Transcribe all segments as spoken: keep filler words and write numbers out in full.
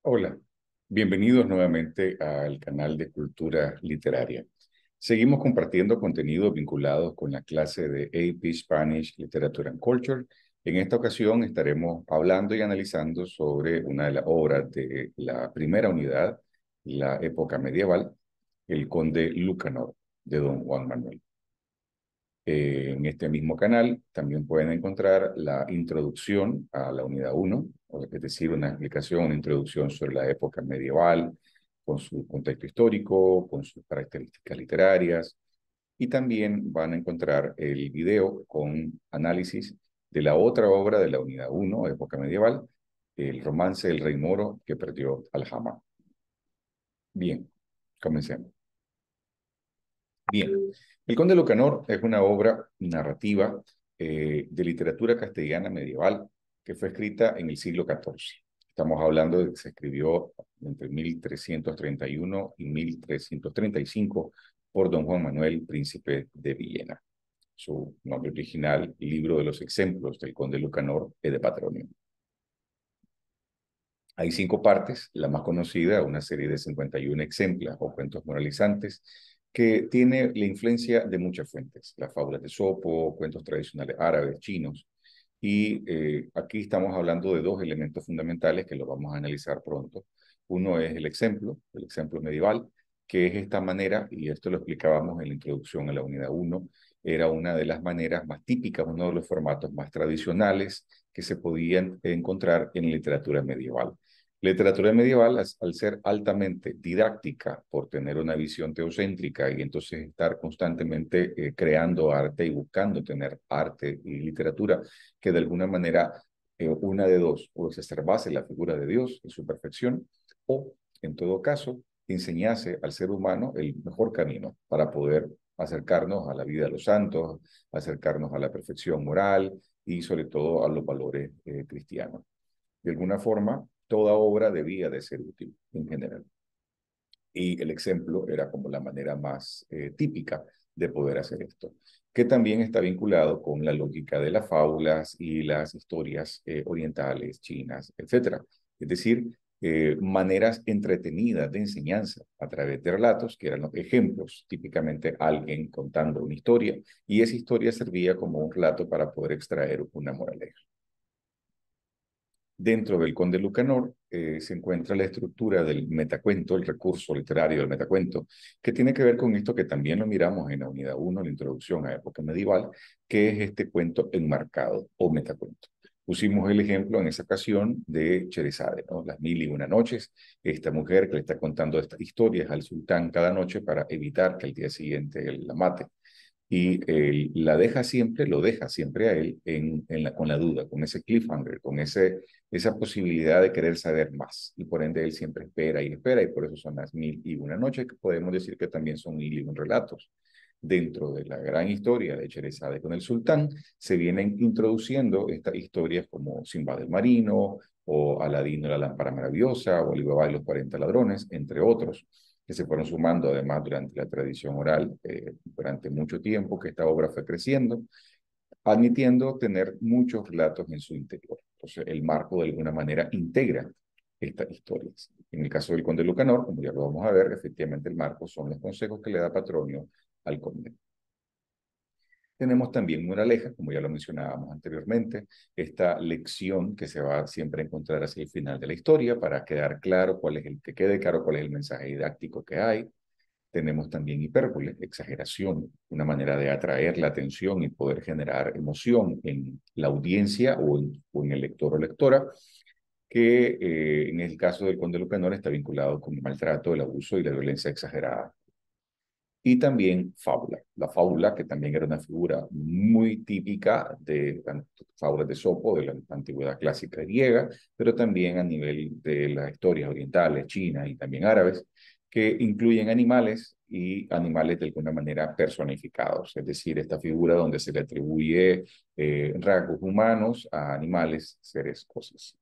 Hola, bienvenidos nuevamente al canal de Cultura Literaria. Seguimos compartiendo contenido vinculado con la clase de A P Spanish Literature and Culture. En esta ocasión estaremos hablando y analizando sobre una de las obras de la primera unidad, la época medieval, El Conde Lucanor, de don Juan Manuel. Eh, en este mismo canal también pueden encontrar la introducción a la unidad uno, es decir, una explicación, una introducción sobre la época medieval, con su contexto histórico, con sus características literarias, y también van a encontrar el video con análisis de la otra obra de la unidad uno, época medieval, el romance del rey moro que perdió Alhama. Bien, comencemos. Bien, El Conde Lucanor es una obra narrativa eh, de literatura castellana medieval que fue escrita en el siglo catorce. Estamos hablando de que se escribió entre mil trescientos treinta y uno y mil trescientos treinta y cinco por don Juan Manuel, príncipe de Villena. Su nombre original, Libro de los Exemplos del Conde Lucanor, es de Patronio. Hay cinco partes, la más conocida, una serie de cincuenta y uno ejemplos o cuentos moralizantes, que tiene la influencia de muchas fuentes, las fábulas de Sopo, cuentos tradicionales árabes, chinos, y eh, aquí estamos hablando de dos elementos fundamentales que los vamos a analizar pronto. Uno es el ejemplo, el ejemplo medieval, que es esta manera, y esto lo explicábamos en la introducción a la unidad uno, era una de las maneras más típicas, uno de los formatos más tradicionales que se podían encontrar en literatura medieval. Literatura medieval, al, al ser altamente didáctica, por tener una visión teocéntrica y entonces estar constantemente eh, creando arte y buscando tener arte y literatura que de alguna manera, eh, una de dos, o se exacerbase la figura de Dios en su perfección, o en todo caso, enseñase al ser humano el mejor camino para poder acercarnos a la vida de los santos, acercarnos a la perfección moral y sobre todo a los valores eh, cristianos. De alguna forma, toda obra debía de ser útil en general. Y el ejemplo era como la manera más eh, típica de poder hacer esto, que también está vinculado con la lógica de las fábulas y las historias eh, orientales, chinas, etcétera. Es decir, eh, maneras entretenidas de enseñanza a través de relatos, que eran los ejemplos, típicamente alguien contando una historia, y esa historia servía como un relato para poder extraer una moraleja. Dentro del Conde Lucanor eh, se encuentra la estructura del metacuento, el recurso literario del metacuento, que tiene que ver con esto que también lo miramos en la unidad uno, la introducción a época medieval, que es este cuento enmarcado o metacuento. Pusimos el ejemplo en esa ocasión de Cheresade, ¿no? Las mil y una noches, esta mujer que le está contando estas historias al sultán cada noche para evitar que al día siguiente él la mate. Y él la deja siempre, lo deja siempre a él en, en la, con la duda, con ese cliffhanger, con ese, esa posibilidad de querer saber más. Y por ende él siempre espera y espera, y por eso son las mil y una noches, que podemos decir que también son mil y un relatos. Dentro de la gran historia de Cheresade con el sultán, se vienen introduciendo estas historias como Sinbad el Marino, o Aladino la lámpara maravillosa, o Alibaba y los cuarenta ladrones, entre otros, que se fueron sumando además durante la tradición oral eh, durante mucho tiempo que esta obra fue creciendo, admitiendo tener muchos relatos en su interior. Entonces, el marco de alguna manera integra estas historias. En el caso del conde Lucanor, como ya lo vamos a ver, efectivamente el marco son los consejos que le da Patronio al conde. Tenemos también moraleja, como ya lo mencionábamos anteriormente, esta lección que se va siempre a encontrar hacia el final de la historia para quedar claro cuál es el, que quede claro cuál es el mensaje didáctico que hay. Tenemos también hipérbole, exageración, una manera de atraer la atención y poder generar emoción en la audiencia o en, o en el lector o lectora, que eh, en el caso del conde Lucanor está vinculado con el maltrato, el abuso y la violencia exagerada. Y también fábula. La fábula, que también era una figura muy típica de las fábulas de Sopo, de la antigüedad clásica griega, pero también a nivel de las historias orientales, chinas y también árabes, que incluyen animales y animales de alguna manera personificados, es decir, esta figura donde se le atribuye eh, rasgos humanos a animales, seres, cosas.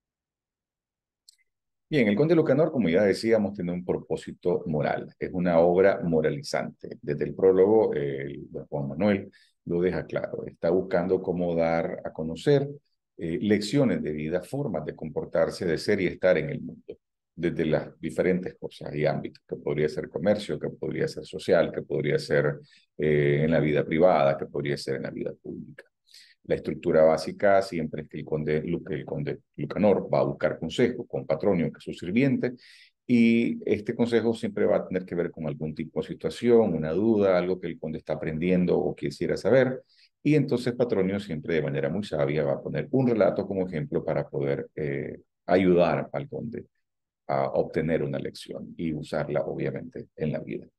Bien, el Conde Lucanor, como ya decíamos, tiene un propósito moral. Es una obra moralizante. Desde el prólogo, eh, Juan Manuel lo deja claro. Está buscando cómo dar a conocer eh, lecciones de vida, formas de comportarse, de ser y estar en el mundo. desde las diferentes cosas y ámbitos, que podría ser comercio, que podría ser social, que podría ser eh, en la vida privada, que podría ser en la vida pública. La estructura básica siempre es que el conde, que el conde Lucanor va a buscar consejo con Patronio, que es su sirviente, y este consejo siempre va a tener que ver con algún tipo de situación, una duda, algo que el conde está aprendiendo o quisiera saber, y entonces Patronio siempre de manera muy sabia va a poner un relato como ejemplo para poder eh, ayudar al conde a obtener una lección y usarla obviamente en la vida.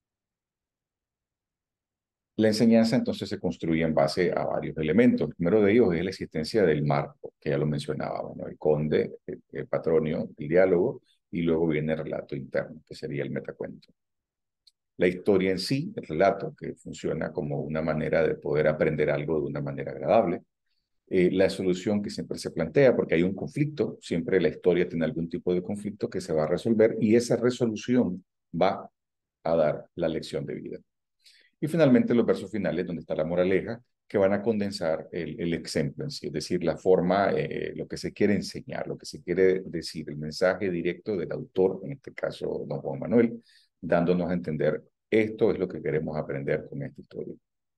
La enseñanza entonces se construye en base a varios elementos. El primero de ellos es la existencia del marco, que ya lo mencionaba, bueno, el conde, el, el patronio, el diálogo, y luego viene el relato interno, que sería el metacuento. La historia en sí, el relato, que funciona como una manera de poder aprender algo de una manera agradable. Eh, la solución que siempre se plantea, porque hay un conflicto, siempre la historia tiene algún tipo de conflicto que se va a resolver y esa resolución va a dar la lección de vida. Y finalmente los versos finales, donde está la moraleja, que van a condensar el, el ejemplo en sí, es decir, la forma, eh, lo que se quiere enseñar, lo que se quiere decir, el mensaje directo del autor, en este caso don Juan Manuel, dándonos a entender esto es lo que queremos aprender con esta historia.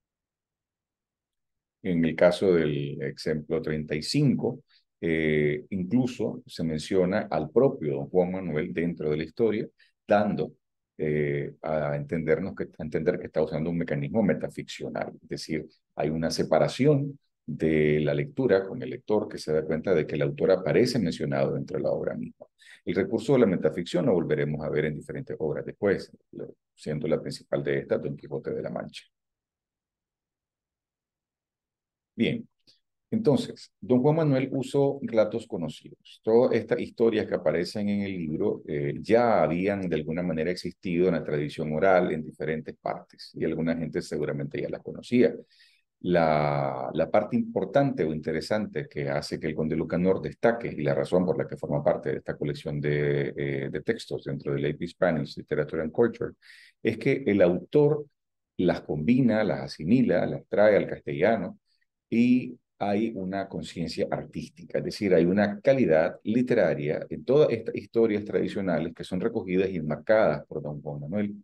En el caso del ejemplo treinta y cinco, eh, incluso se menciona al propio don Juan Manuel dentro de la historia, dando eh, a, entendernos que, a entender que está usando un mecanismo metaficcional, es decir, hay una separación de la lectura con el lector que se da cuenta de que el autor aparece mencionado dentro de la obra misma. El recurso de la metaficción lo volveremos a ver en diferentes obras después, siendo la principal de estas Don Quijote de la Mancha. Bien, entonces, don Juan Manuel usó relatos conocidos. Todas estas historias que aparecen en el libro eh, ya habían de alguna manera existido en la tradición oral en diferentes partes y alguna gente seguramente ya las conocía. La, la parte importante o interesante que hace que el Conde Lucanor destaque y la razón por la que forma parte de esta colección de, eh, de textos dentro del A P Spanish Literature and Culture es que el autor las combina, las asimila, las trae al castellano y hay una conciencia artística, es decir, hay una calidad literaria en todas estas historias tradicionales que son recogidas y enmarcadas por don Juan Manuel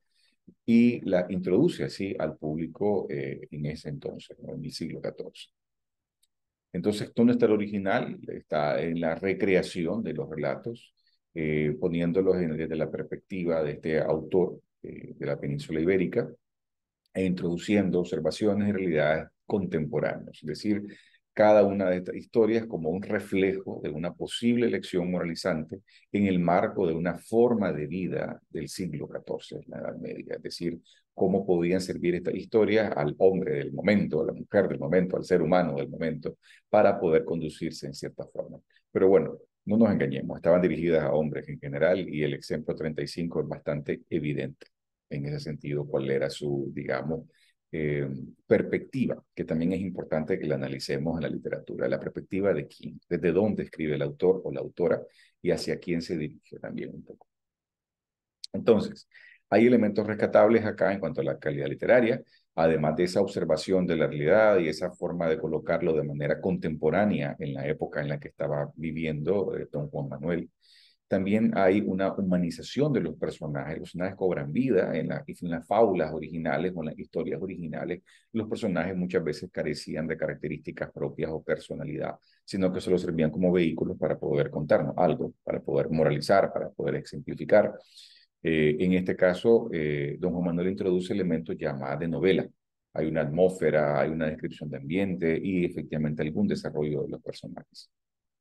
y la introduce así al público eh, en ese entonces, ¿no? En el siglo catorce. Entonces, ¿dónde está el original? Está en la recreación de los relatos, eh, poniéndolos en, desde la perspectiva de este autor eh, de la península ibérica, e introduciendo observaciones y realidades contemporáneas. Es decir, cada una de estas historias como un reflejo de una posible lección moralizante en el marco de una forma de vida del siglo catorce, la Edad Media. Es decir, cómo podían servir estas historias al hombre del momento, a la mujer del momento, al ser humano del momento, para poder conducirse en cierta forma. Pero bueno, no nos engañemos, estaban dirigidas a hombres en general y el ejemplo treinta y cinco es bastante evidente en ese sentido cuál era su, digamos, eh, perspectiva, que también es importante que la analicemos en la literatura, la perspectiva de quién, desde dónde escribe el autor o la autora y hacia quién se dirige también un poco. Entonces, hay elementos rescatables acá en cuanto a la calidad literaria, además de esa observación de la realidad y esa forma de colocarlo de manera contemporánea en la época en la que estaba viviendo eh, don Juan Manuel. También hay una humanización de los personajes. Los personajes cobran vida en, la, en las fábulas originales o en las historias originales. Los personajes muchas veces carecían de características propias o personalidad, sino que solo servían como vehículos para poder contarnos algo, para poder moralizar, para poder ejemplificar. Eh, en este caso, eh, don Juan Manuel introduce elementos ya más de novela. Hay una atmósfera, hay una descripción de ambiente y efectivamente algún desarrollo de los personajes.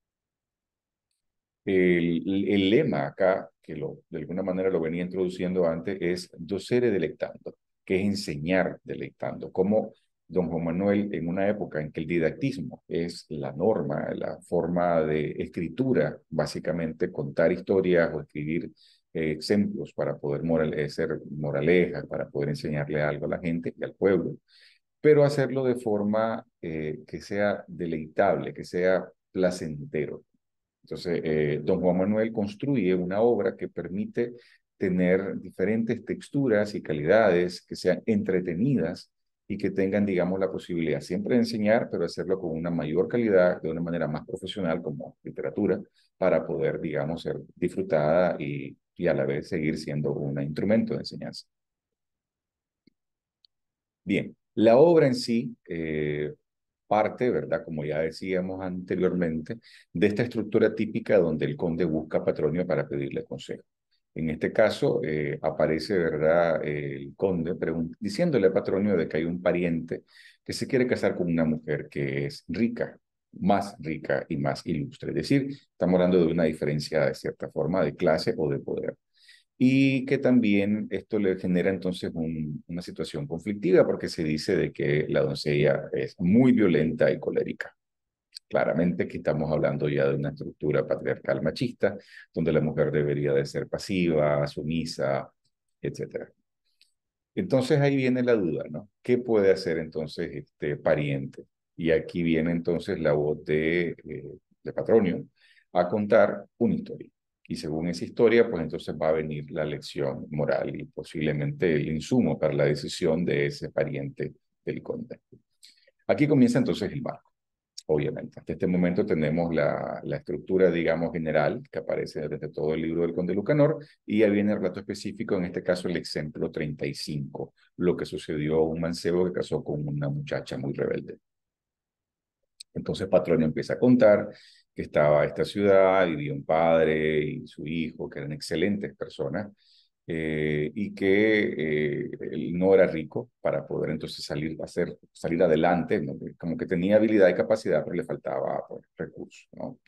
El, el lema acá, que lo, de alguna manera lo venía introduciendo antes, es docere delectando, que es enseñar deleitando. Como don Juan Manuel, en una época en que el didactismo es la norma, la forma de escritura, básicamente contar historias o escribir eh, ejemplos para poder moral, hacer moralejas, para poder enseñarle algo a la gente y al pueblo, pero hacerlo de forma eh, que sea deleitable, que sea placentero. Entonces, eh, don Juan Manuel construye una obra que permite tener diferentes texturas y calidades que sean entretenidas y que tengan, digamos, la posibilidad siempre de enseñar, pero hacerlo con una mayor calidad, de una manera más profesional como literatura, para poder, digamos, ser disfrutada y, y a la vez seguir siendo un instrumento de enseñanza. Bien, la obra en sí eh, parte, ¿verdad? Como ya decíamos anteriormente, de esta estructura típica donde el conde busca a Patronio para pedirle consejo. En este caso, eh, aparece, ¿verdad?, el conde diciéndole a Patronio de que hay un pariente que se quiere casar con una mujer que es rica, más rica y más ilustre. Es decir, estamos hablando de una diferencia de cierta forma de clase o de poder. Y que también esto le genera entonces un, una situación conflictiva porque se dice de que la doncella es muy violenta y colérica. Claramente que estamos hablando ya de una estructura patriarcal machista, donde la mujer debería de ser pasiva, sumisa, etcétera. Entonces ahí viene la duda, ¿no? ¿Qué puede hacer entonces este pariente? Y aquí viene entonces la voz de, eh, de Patronio a contar una historia. Y según esa historia, pues entonces va a venir la lección moral y posiblemente el insumo para la decisión de ese pariente del conde. Aquí comienza entonces el marco. Obviamente, hasta este momento tenemos la, la estructura, digamos, general que aparece desde todo el libro del Conde Lucanor y ya viene el relato específico, en este caso el ejemplo treinta y cinco, lo que sucedió a un mancebo que casó con una muchacha muy rebelde. Entonces Patronio empieza a contar que estaba esta ciudad, vivía un padre y su hijo, que eran excelentes personas, eh, y que eh, él no era rico para poder entonces salir, hacer, salir adelante, ¿no? Como que tenía habilidad y capacidad, pero le faltaba pues, recursos, ¿no?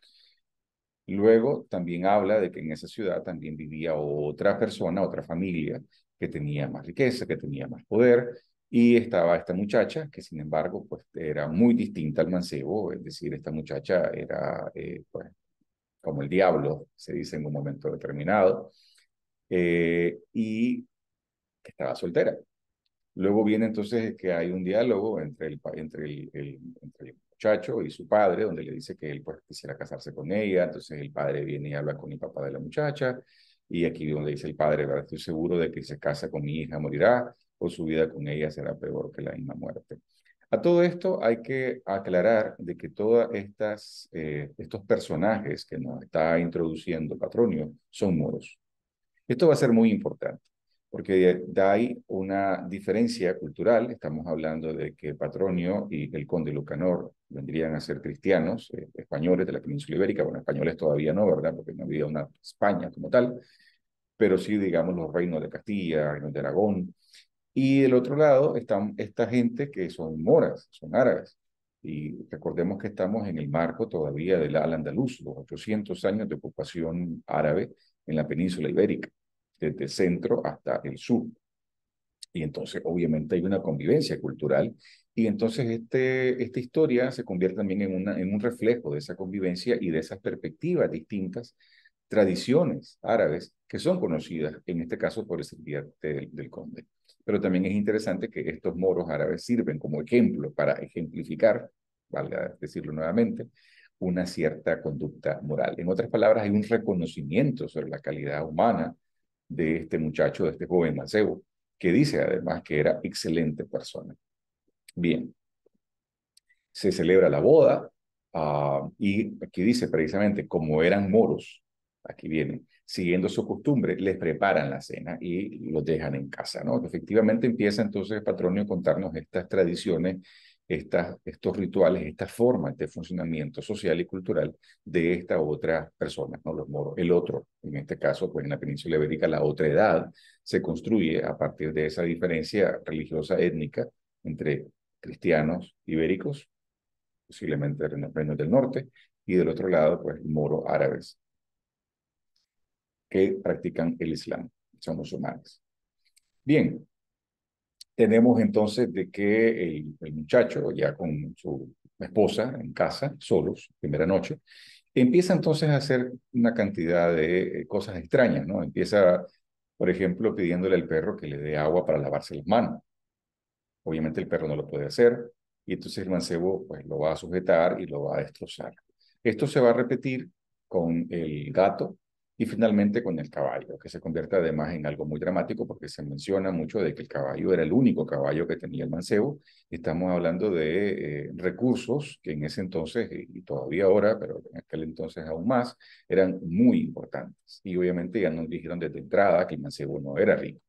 Luego también habla de que en esa ciudad también vivía otra persona, otra familia, que tenía más riqueza, que tenía más poder, y estaba esta muchacha, que sin embargo, pues era muy distinta al mancebo, es decir, esta muchacha era, eh, pues, como el diablo, se dice en un momento determinado, eh, y que estaba soltera. Luego viene entonces que hay un diálogo entre el, entre el, el, entre el muchacho y su padre, donde le dice que él pues, quisiera casarse con ella. Entonces el padre viene y habla con el papá de la muchacha. Y aquí donde dice el padre, ¿verdad? Estoy seguro de que si se casa con mi hija morirá o su vida con ella será peor que la misma muerte. A todo esto hay que aclarar de que todos estas, eh, estos personajes que nos está introduciendo Patronio son moros. Esto va a ser muy importante, porque hay una diferencia cultural. Estamos hablando de que Patronio y el conde Lucanor vendrían a ser cristianos, eh, españoles de la península ibérica. Bueno, españoles todavía no, ¿verdad? Porque no había una España como tal, pero sí, digamos, los reinos de Castilla, reinos de Aragón. Y del otro lado están esta gente que son moras, son árabes. Y recordemos que estamos en el marco todavía del Al-Andalus, los ochocientos años de ocupación árabe en la península ibérica, desde el centro hasta el sur. Y entonces, obviamente, hay una convivencia cultural. Y entonces, este, esta historia se convierte también en, una, en un reflejo de esa convivencia y de esas perspectivas distintas, tradiciones árabes que son conocidas, en este caso, por el sirviente del, del conde. Pero también es interesante que estos moros árabes sirven como ejemplo para ejemplificar, valga decirlo nuevamente, una cierta conducta moral. En otras palabras, hay un reconocimiento sobre la calidad humana de este muchacho, de este joven mancebo, que dice además que era excelente persona. Bien, se celebra la boda uh, y aquí dice precisamente, como eran moros, aquí viene, siguiendo su costumbre, les preparan la cena y los dejan en casa, ¿no? Efectivamente empieza entonces Patronio a contarnos estas tradiciones, estas, estos rituales, estas formas de funcionamiento social y cultural de esta otra persona, ¿no? Los moros, el otro, en este caso, pues en la península ibérica, la otra edad se construye a partir de esa diferencia religiosa étnica entre cristianos ibéricos, posiblemente de los reinos del norte, y del otro lado, pues, moro árabes, que practican el Islam, son musulmanes. Bien, tenemos entonces de que el, el muchacho, ya con su esposa en casa, solos, primera noche, empieza entonces a hacer una cantidad de cosas extrañas, ¿no? Empieza, por ejemplo, pidiéndole al perro que le dé agua para lavarse las manos. Obviamente el perro no lo puede hacer y entonces el mancebo pues lo va a sujetar y lo va a destrozar. Esto se va a repetir con el gato Y finalmente con el caballo, que se convierte además en algo muy dramático porque se menciona mucho de que el caballo era el único caballo que tenía el mancebo. Estamos hablando de eh, recursos que en ese entonces, y todavía ahora, pero en aquel entonces aún más, eran muy importantes. Y obviamente ya nos dijeron desde entrada que el mancebo no era rico.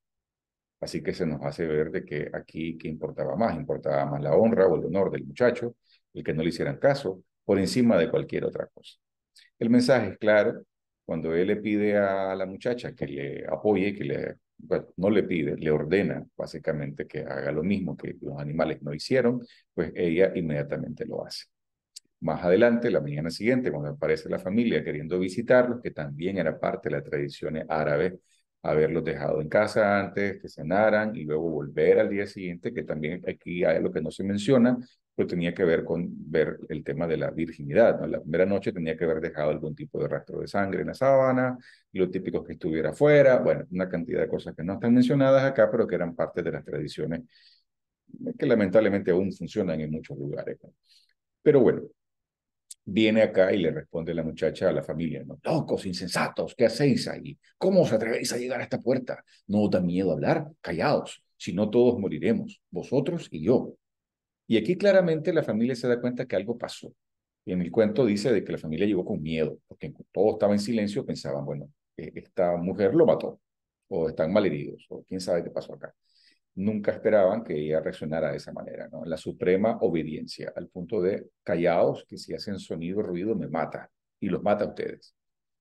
Así que se nos hace ver de que aquí, ¿qué importaba más? Importaba más la honra o el honor del muchacho, el que no le hicieran caso, por encima de cualquier otra cosa. El mensaje es claro. Cuando él le pide a la muchacha que le apoye, que le, bueno, no le pide, le ordena básicamente que haga lo mismo que los animales no hicieron, pues ella inmediatamente lo hace. Más adelante, la mañana siguiente, cuando aparece la familia queriendo visitarlos, que también era parte de las tradiciones árabes, haberlos dejado en casa antes, que cenaran y luego volver al día siguiente, que también aquí hay lo que no se menciona, pero tenía que ver con ver el tema de la virginidad, ¿no? La primera noche tenía que haber dejado algún tipo de rastro de sangre en la sábana, y lo típico que estuviera afuera, bueno, una cantidad de cosas que no están mencionadas acá, pero que eran parte de las tradiciones que lamentablemente aún funcionan en muchos lugares, ¿no? Pero bueno, viene acá y le responde la muchacha a la familia, ¿no? Locos, insensatos, ¿qué hacéis ahí? ¿Cómo os atrevéis a llegar a esta puerta? ¿No os da miedo hablar? Callaos, si no todos moriremos, vosotros y yo. Y aquí claramente la familia se da cuenta que algo pasó. Y en el cuento dice de que la familia llegó con miedo, porque todo estaba en silencio, pensaban, bueno, eh, esta mujer lo mató, o están malheridos, o quién sabe qué pasó acá. Nunca esperaban que ella reaccionara de esa manera, ¿no? La suprema obediencia, al punto de callaos, que si hacen sonido, ruido, me mata, y los mata a ustedes.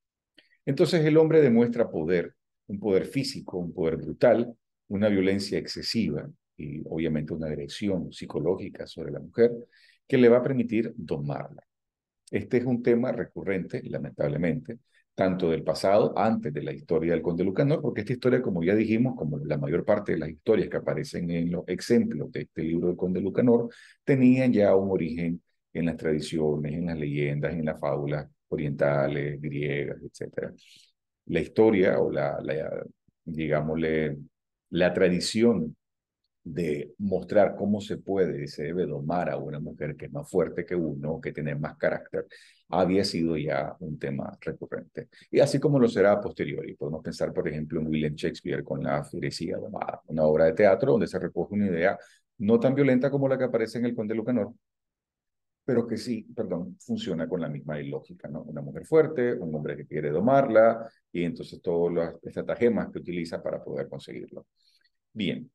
Entonces el hombre demuestra poder, un poder físico, un poder brutal, una violencia excesiva y obviamente una agresión psicológica sobre la mujer que le va a permitir domarla. Este es un tema recurrente, lamentablemente, tanto del pasado, antes de la historia del Conde Lucanor, porque esta historia, como ya dijimos, como la mayor parte de las historias que aparecen en los ejemplos de este libro del Conde Lucanor, tenían ya un origen en las tradiciones, en las leyendas, en las fábulas orientales, griegas, etcétera. La historia o la, la digámosle, la tradición de mostrar cómo se puede y se debe domar a una mujer que es más fuerte que uno, que tiene más carácter, había sido ya un tema recurrente. Y así como lo será a posteriori. Podemos pensar, por ejemplo, en William Shakespeare con La Fierecilla Domada, una obra de teatro donde se recoge una idea no tan violenta como la que aparece en El Conde Lucanor, pero que sí, perdón, funciona con la misma lógica, ¿no? Una mujer fuerte, un hombre que quiere domarla, y entonces todas las estratagemas que utiliza para poder conseguirlo. Bien,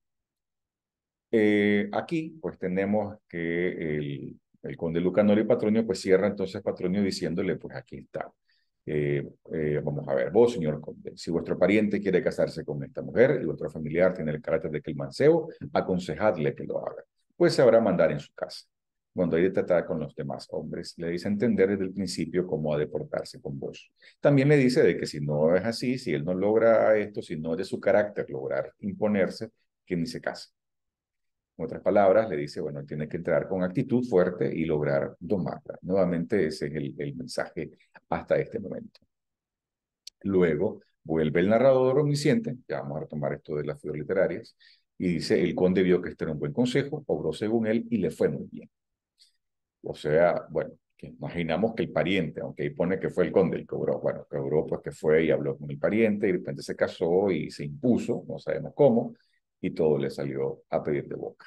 eh, aquí, pues tenemos que el, el conde Lucanor y Patronio, pues cierra entonces Patronio diciéndole, pues aquí está. Eh, eh, vamos a ver, vos, señor conde, si vuestro pariente quiere casarse con esta mujer y vuestro familiar tiene el carácter de que el mancebo, aconsejadle que lo haga, pues sabrá mandar en su casa. Cuando hay de tratar con los demás hombres, le dice a entender desde el principio cómo ha de portarse con vos. También le dice de que si no es así, si él no logra esto, si no es de su carácter lograr imponerse, que ni se case. En otras palabras, le dice, bueno, tiene que entrar con actitud fuerte y lograr domarla. Nuevamente, ese es el, el mensaje hasta este momento. Luego, vuelve el narrador omnisciente, ya vamos a retomar esto de las figuras literarias, y dice, el conde vio que este era un buen consejo, obró según él y le fue muy bien. O sea, bueno, que imaginamos que el pariente, aunque ahí pone que fue el conde el que obró, bueno, que obró pues que fue y habló con el pariente y de repente se casó y se impuso, no sabemos cómo, y todo le salió a pedir de boca.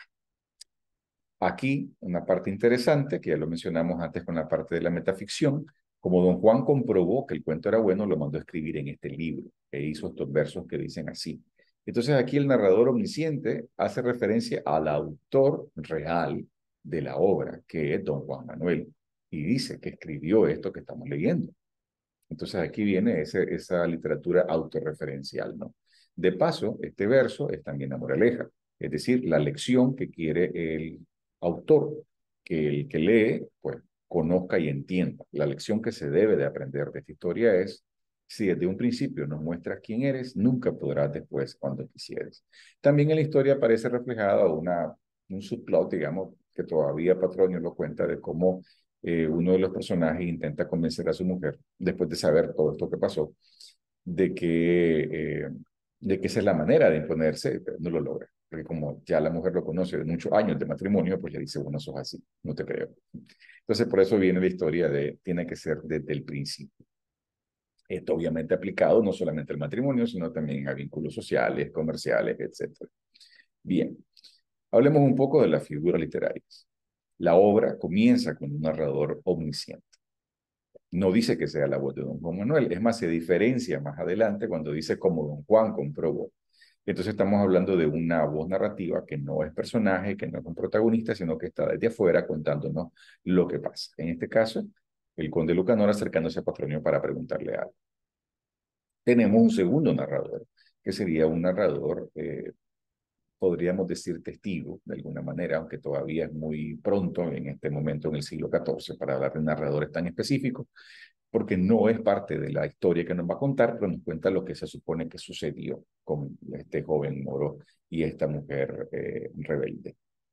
Aquí, una parte interesante, que ya lo mencionamos antes con la parte de la metaficción, como don Juan comprobó que el cuento era bueno, lo mandó a escribir en este libro, e hizo estos versos que dicen así. Entonces aquí el narrador omnisciente hace referencia al autor real de la obra, que es don Juan Manuel, y dice que escribió esto que estamos leyendo. Entonces aquí viene ese, esa literatura autorreferencial, ¿no? De paso, este verso es también la moraleja, es decir, la lección que quiere el autor, que el que lee, pues, conozca y entienda. La lección que se debe de aprender de esta historia es, si desde un principio nos muestras quién eres, nunca podrás después cuando quisieres. También en la historia aparece reflejada una, un subplot, digamos, que todavía Patronio lo cuenta de cómo eh, uno de los personajes intenta convencer a su mujer, después de saber todo esto que pasó, de que, eh, de que esa es la manera de imponerse, pero no lo logra. Porque como ya la mujer lo conoce de muchos años de matrimonio, pues ya dice, bueno, sos así, no te creo. Entonces, por eso viene la historia de, tiene que ser desde el principio. Esto obviamente aplicado no solamente al matrimonio, sino también a vínculos sociales, comerciales, etcétera. Bien, hablemos un poco de las figuras literarias. La obra comienza con un narrador omnisciente. No dice que sea la voz de don Juan Manuel, es más, se diferencia más adelante cuando dice como don Juan comprobó. Entonces estamos hablando de una voz narrativa que no es personaje, que no es un protagonista, sino que está desde afuera contándonos lo que pasa. En este caso, el conde Lucanor acercándose a Patronio para preguntarle algo. Tenemos un segundo narrador, que sería un narrador, eh, podríamos decir testigo, de alguna manera, aunque todavía es muy pronto en este momento en el siglo catorce para hablar de narradores tan específicos, porque no es parte de la historia que nos va a contar, pero nos cuenta lo que se supone que sucedió con este joven moro y esta mujer eh, rebelde.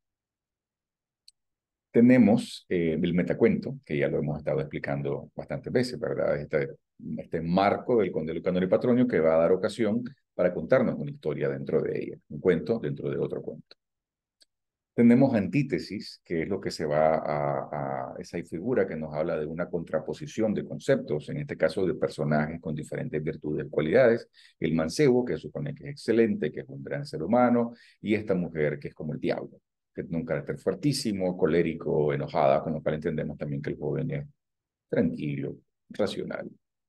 Tenemos eh, el metacuento, que ya lo hemos estado explicando bastantes veces, ¿verdad? Este, este marco del conde Lucanor y Patronio que va a dar ocasión para contarnos una historia dentro de ella, un cuento dentro de otro cuento. Tenemos antítesis, que es lo que se va a, a esa figura que nos habla de una contraposición de conceptos, en este caso de personajes con diferentes virtudes y cualidades. El mancebo, que supone que es excelente, que es un gran ser humano, y esta mujer que es como el diablo, que tiene un carácter fuertísimo, colérico, enojada, con lo cual entendemos también que el joven es tranquilo, racional.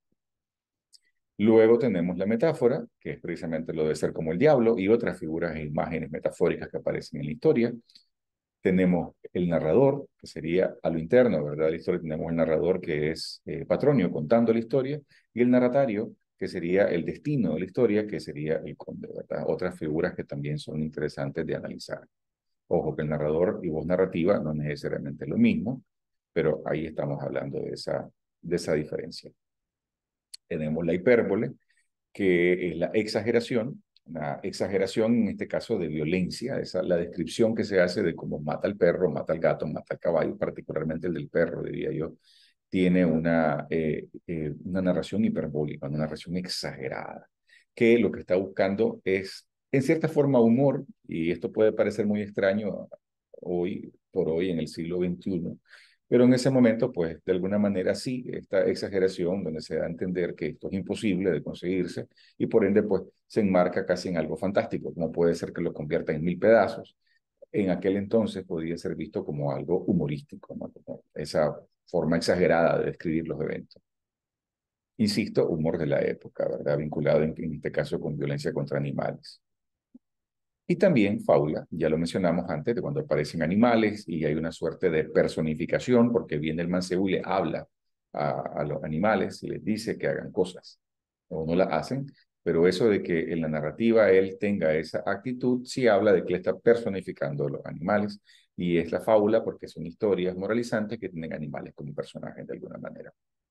Luego tenemos la metáfora, que es precisamente lo de ser como el diablo, y otras figuras e imágenes metafóricas que aparecen en la historia. Tenemos el narrador, que sería a lo interno, ¿verdad? La historia tenemos el narrador, que es eh, Patronio, contando la historia, y el narratario, que sería el destino de la historia, que sería el conde, ¿verdad? Otras figuras que también son interesantes de analizar. Ojo, que el narrador y voz narrativa no es necesariamente lo mismo, pero ahí estamos hablando de esa, de esa diferencia. Tenemos la hipérbole, que es la exageración, una exageración en este caso de violencia, esa la descripción que se hace de cómo mata al perro, mata al gato, mata al caballo, particularmente el del perro, diría yo, tiene una, eh, eh, una narración hiperbólica, una narración exagerada, que lo que está buscando es, en cierta forma, humor, y esto puede parecer muy extraño hoy por hoy en el siglo veintiuno, pero en ese momento, pues, de alguna manera sí, esta exageración donde se da a entender que esto es imposible de conseguirse y por ende, pues, se enmarca casi en algo fantástico, como puede ser que lo convierta en mil pedazos. En aquel entonces podía ser visto como algo humorístico, ¿no? Como esa forma exagerada de describir los eventos. Insisto, humor de la época, ¿verdad? Vinculado en, en este caso con violencia contra animales. Y también fábula, ya lo mencionamos antes, de cuando aparecen animales y hay una suerte de personificación, porque viene el mancebo y le habla a, a los animales y les dice que hagan cosas, o no las hacen, pero eso de que en la narrativa él tenga esa actitud, sí habla de que le está personificando a los animales, y es la fábula porque son historias moralizantes que tienen animales como personajes de alguna manera.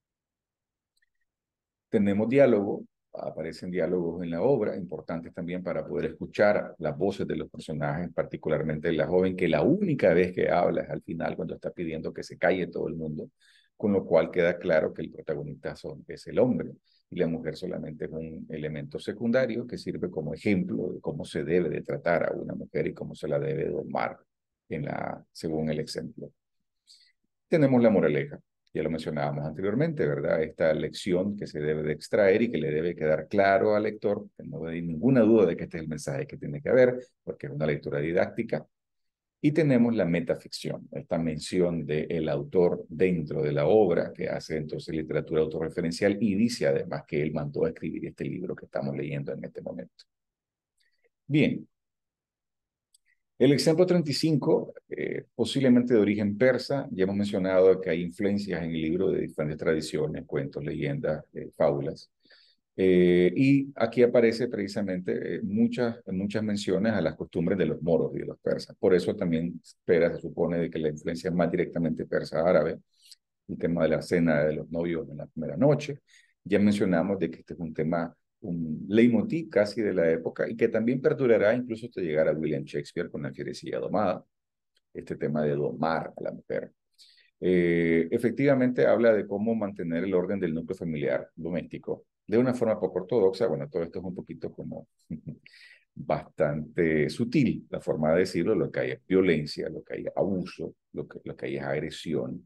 Tenemos diálogo, aparecen diálogos en la obra, importantes también para poder escuchar las voces de los personajes, particularmente la joven, que la única vez que habla es al final, cuando está pidiendo que se calle todo el mundo, con lo cual queda claro que el protagonista son, es el hombre, y la mujer solamente es un elemento secundario que sirve como ejemplo de cómo se debe de tratar a una mujer y cómo se la debe domar en la, según el ejemplo. Tenemos la moraleja, ya lo mencionábamos anteriormente, ¿verdad? Esta lección que se debe de extraer y que le debe quedar claro al lector, que no hay ninguna duda de que este es el mensaje que tiene que haber, porque es una lectura didáctica. Y tenemos la metaficción, esta mención del autor dentro de la obra, que hace entonces literatura autorreferencial y dice además que él mandó a escribir este libro que estamos leyendo en este momento. Bien, el ejemplo treinta y cinco, eh, posiblemente de origen persa, ya hemos mencionado que hay influencias en el libro de diferentes tradiciones, cuentos, leyendas, eh, fábulas. Eh, y aquí aparece precisamente eh, muchas, muchas menciones a las costumbres de los moros y de los persas. Por eso también espera, se supone, de que la influencia es más directamente persa-árabe, el tema de la cena de los novios en la primera noche. Ya mencionamos de que este es un tema, un leitmotiv casi de la época y que también perdurará incluso hasta llegar a William Shakespeare con la fierecilla domada, este tema de domar a la mujer. Eh, efectivamente habla de cómo mantener el orden del núcleo familiar doméstico de una forma poco ortodoxa. Bueno, todo esto es un poquito como bastante sutil, la forma de decirlo, lo que hay es violencia, lo que hay es abuso, lo que, lo que hay es agresión,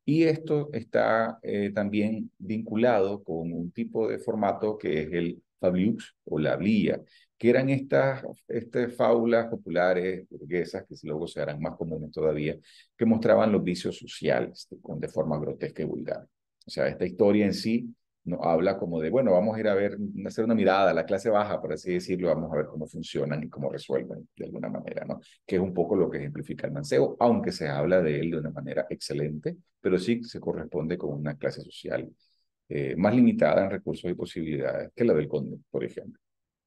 Y esto está eh, también vinculado con un tipo de formato que es el fabliaux o la blia, que eran estas, estas fábulas populares burguesas, que luego se harán más comunes todavía, que mostraban los vicios sociales de, de forma grotesca y vulgar. O sea, esta historia en sí no habla como de, bueno, vamos a ir a ver, a hacer una mirada a la clase baja, por así decirlo, vamos a ver cómo funcionan y cómo resuelven de alguna manera, ¿no? Que es un poco lo que ejemplifica el mancebo, aunque se habla de él de una manera excelente, pero sí se corresponde con una clase social eh, más limitada en recursos y posibilidades que la del conde, por ejemplo.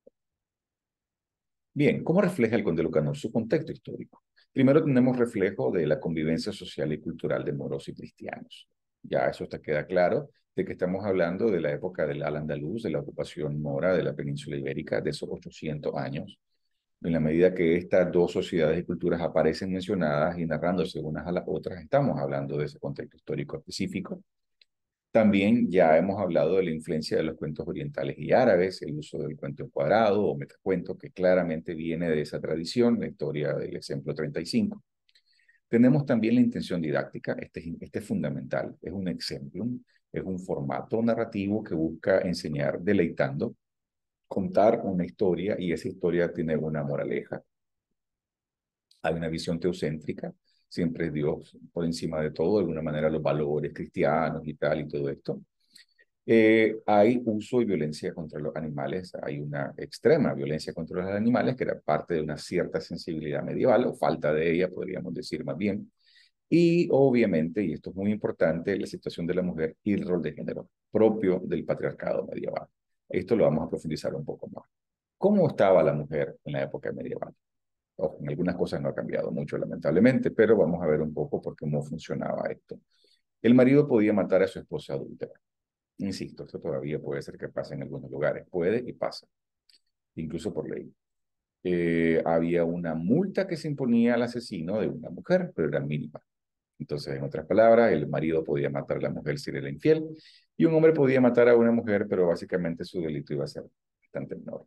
Bien, ¿cómo refleja el Conde Lucanor su contexto histórico? Primero tenemos reflejo de la convivencia social y cultural de moros y cristianos. Ya eso te queda claro de que estamos hablando de la época del Al-Andalus, de la ocupación mora de la península ibérica, de esos ochocientos años. En la medida que estas dos sociedades y culturas aparecen mencionadas y narrándose unas a las otras, estamos hablando de ese contexto histórico específico. También ya hemos hablado de la influencia de los cuentos orientales y árabes, el uso del cuento cuadrado o metacuento, que claramente viene de esa tradición, la historia del ejemplo treinta y cinco. Tenemos también la intención didáctica, este, este es fundamental, es un ejemplo, es un formato narrativo que busca enseñar deleitando, contar una historia y esa historia tiene una moraleja. Hay una visión teocéntrica, siempre es Dios por encima de todo, de alguna manera los valores cristianos y tal y todo esto. Eh, hay uso y violencia contra los animales, hay una extrema violencia contra los animales que era parte de una cierta sensibilidad medieval, o falta de ella, podríamos decir más bien. Y obviamente, y esto es muy importante, la situación de la mujer y el rol de género propio del patriarcado medieval. Esto lo vamos a profundizar un poco más. ¿Cómo estaba la mujer en la época medieval? Ojo, en algunas cosas no ha cambiado mucho, lamentablemente, pero vamos a ver un poco por cómo funcionaba esto. El marido podía matar a su esposa adúltera. Insisto, esto todavía puede ser que pase en algunos lugares. Puede y pasa, incluso por ley. Eh, había una multa que se imponía al asesino de una mujer, pero era mínima. Entonces, en otras palabras, el marido podía matar a la mujer si era infiel, y un hombre podía matar a una mujer, pero básicamente su delito iba a ser bastante menor.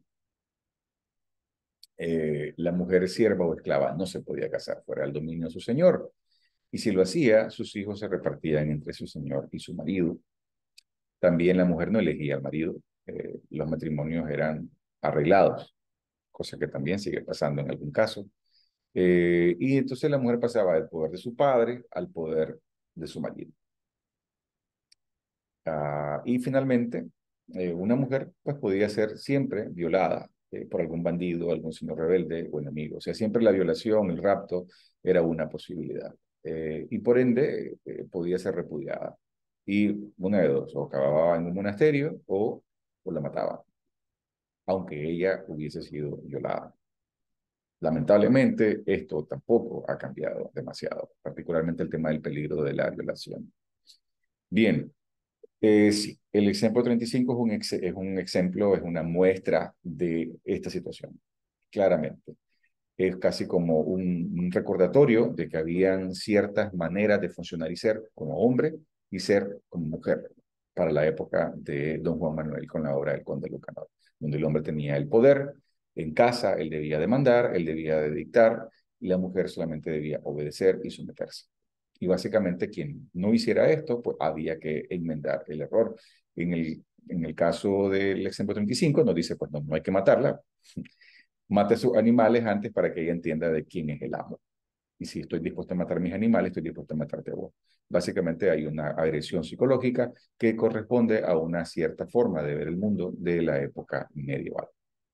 Eh, la mujer sierva o esclava no se podía casar fuera del dominio de su señor, y si lo hacía, sus hijos se repartían entre su señor y su marido. También la mujer no elegía al marido, eh, los matrimonios eran arreglados, cosa que también sigue pasando en algún caso. Eh, y entonces la mujer pasaba del poder de su padre al poder de su marido. Uh, y finalmente, eh, una mujer pues podía ser siempre violada eh, por algún bandido, algún señor rebelde o enemigo. O sea, siempre la violación, el rapto era una posibilidad. Eh, y por ende eh, podía ser repudiada. Y una de dos, o acababa en un monasterio o, o la mataba, aunque ella hubiese sido violada. Lamentablemente, esto tampoco ha cambiado demasiado, particularmente el tema del peligro de la violación. Bien, eh, sí, el ejemplo treinta y cinco es un, ex, es un ejemplo, es una muestra de esta situación, claramente. Es casi como un, un recordatorio de que habían ciertas maneras de funcionar y ser como hombre y ser como mujer para la época de don Juan Manuel con la obra del Conde Lucanor, donde el hombre tenía el poder en casa, él debía demandar, él debía de dictar, y la mujer solamente debía obedecer y someterse. Y básicamente quien no hiciera esto, pues había que enmendar el error. En el, en el caso del ejemplo treinta y cinco nos dice, pues no, no hay que matarla, mate a sus animales antes para que ella entienda de quién es el amo. Y si estoy dispuesto a matar a mis animales, estoy dispuesto a matarte a vos. Básicamente hay una agresión psicológica que corresponde a una cierta forma de ver el mundo de la época medieval.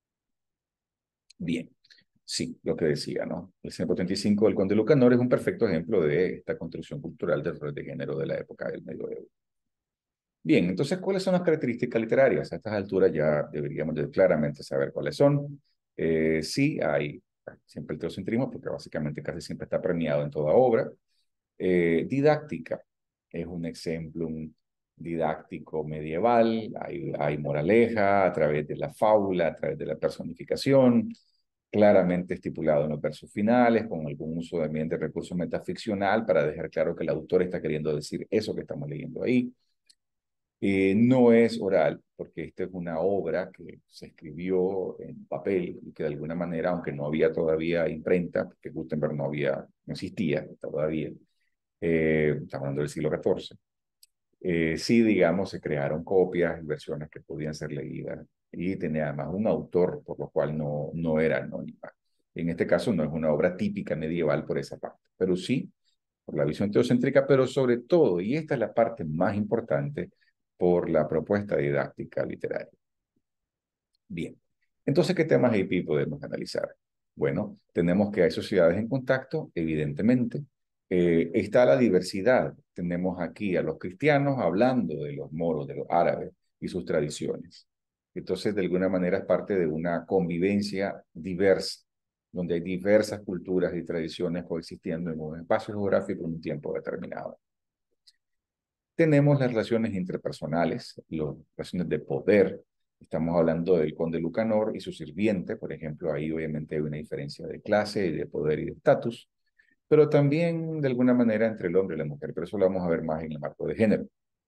Bien, sí, lo que decía, ¿no? El ciento treinta y cinco del Conde Lucanor es un perfecto ejemplo de esta construcción cultural del rol de género de la época del medioevo. Bien, entonces, ¿cuáles son las características literarias? A estas alturas ya deberíamos de claramente saber cuáles son. Eh, sí, hay siempre el teocentrismo, porque básicamente casi siempre está premiado en toda obra. Eh, didáctica es un ejemplo un didáctico medieval, hay, hay moraleja a través de la fábula, a través de la personificación, claramente estipulado en los versos finales, con algún uso también de recurso metaficcional para dejar claro que el autor está queriendo decir eso que estamos leyendo ahí. Eh, no es oral, porque esta es una obra que se escribió en papel y que de alguna manera, aunque no había todavía imprenta, porque Gutenberg no había, no existía todavía, eh, estamos hablando del siglo catorce. Eh, sí, digamos, se crearon copias y versiones que podían ser leídas y tenía además un autor, por lo cual no, no era anónima. En este caso no es una obra típica medieval por esa parte, pero sí por la visión teocéntrica, pero sobre todo, y esta es la parte más importante, por la propuesta didáctica literaria. Bien, entonces, ¿qué temas I P podemos analizar? Bueno, tenemos que hay sociedades en contacto, evidentemente. Eh, está la diversidad. Tenemos aquí a los cristianos hablando de los moros, de los árabes y sus tradiciones. Entonces, de alguna manera es parte de una convivencia diversa, donde hay diversas culturas y tradiciones coexistiendo en un espacio geográfico en un tiempo determinado. Tenemos las relaciones interpersonales, las relaciones de poder. Estamos hablando del conde Lucanor y su sirviente, por ejemplo, ahí obviamente hay una diferencia de clase y de poder y de estatus, pero también de alguna manera entre el hombre y la mujer, pero eso lo vamos a ver más en el marco de género.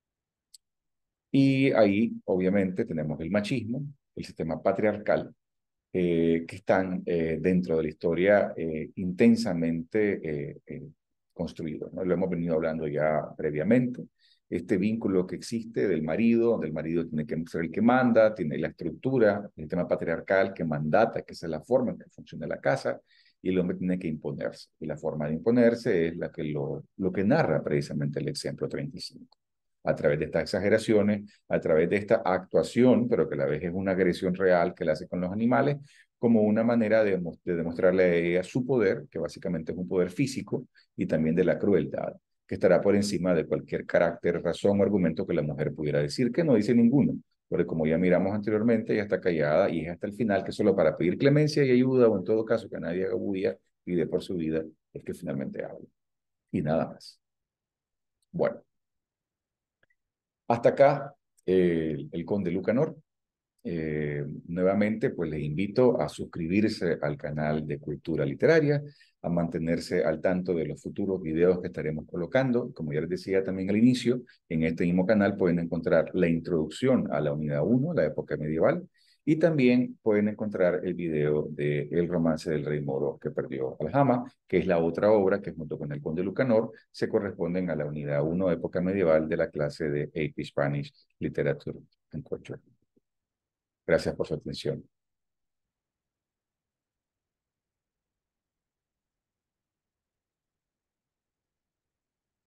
Y ahí obviamente tenemos el machismo, el sistema patriarcal, eh, que están eh, dentro de la historia eh, intensamente eh, eh, construidos, ¿no? Lo hemos venido hablando ya previamente. Este vínculo que existe del marido, donde el marido tiene que ser el que manda, tiene la estructura, el tema patriarcal que mandata, que esa es la forma en que funciona la casa, y el hombre tiene que imponerse. Y la forma de imponerse es la que lo, lo que narra precisamente el ejemplo treinta y cinco. A través de estas exageraciones, a través de esta actuación, pero que a la vez es una agresión real que le hace con los animales, como una manera de, de demostrarle a ella su poder, que básicamente es un poder físico, y también de la crueldad, que estará por encima de cualquier carácter, razón o argumento que la mujer pudiera decir, que no dice ninguno, porque como ya miramos anteriormente, ella está callada y es hasta el final que solo para pedir clemencia y ayuda, o en todo caso que nadie haga bulla y dé por su vida, es que finalmente habla. Y nada más. Bueno, hasta acá eh, el, el conde Lucanor. Eh, nuevamente, pues les invito a suscribirse al canal de Cultura Literaria, a mantenerse al tanto de los futuros videos que estaremos colocando. Como ya les decía también al inicio, en este mismo canal pueden encontrar la introducción a la unidad uno, la época medieval, y también pueden encontrar el video de El romance del rey moro que perdió Aljama, que es la otra obra que junto con el conde Lucanor se corresponden a la unidad uno, época medieval, de la clase de A P Spanish Literature and Culture. Gracias por su atención.